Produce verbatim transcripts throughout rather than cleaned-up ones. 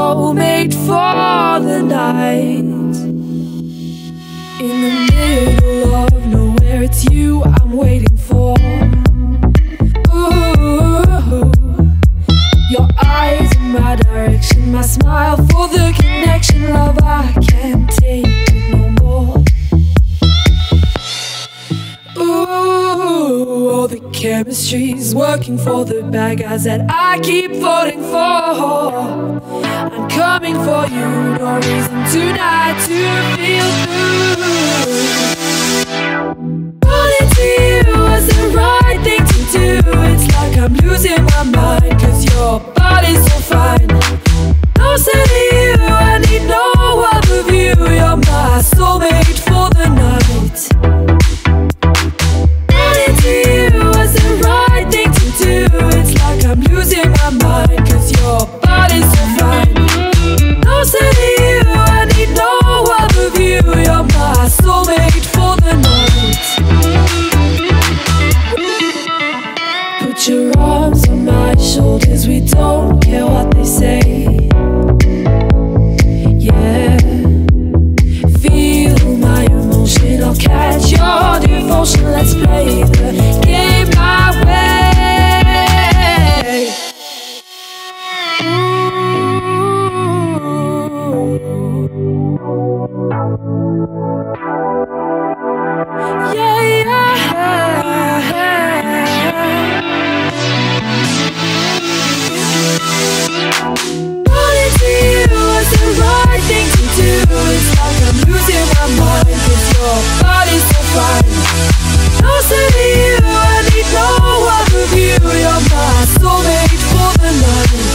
soulmate for the night. In the middle of nowhere, it's you I'm waiting for. Ooh, your eyes in my direction, my smile for the connection. Love, I can't take it no more. Ooh, all the chemistry's working for the bad guys that I keep voting for. I'm coming for you, no reason tonight to feel blue. Running to you was the right thing to do. It's like I'm losing my mind, cause your body's so fine. No say to you, I need no other view. You're my soulmate for the night. Running to you was the right thing to do. It's like I'm losing my mind, cause your body's so fine. No say to you, I need no other view. You're my soulmate for the night. Put your arms on my shoulders, we don't care what they say. Yeah, feel my emotion, I'll catch your devotion. Let's play the game my way. Yeah, yeah. Running to you was the right thing to do. It's like I'm losing my mind, cause your body's so fine. No say to you, I need no other view. You're my soulmate for the night.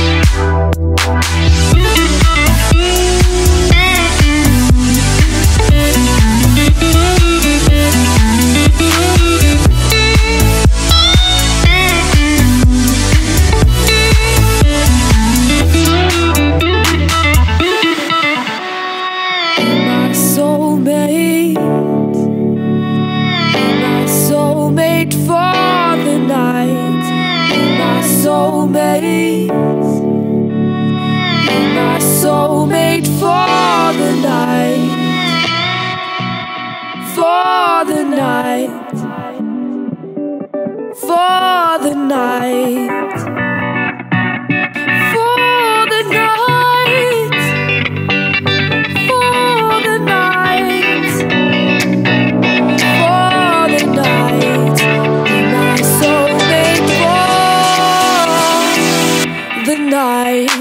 Soulmate for the night. My soulmate. My soulmate for the night. For the night. For the night. For the night. For the night. For the night. My soulmate for the night.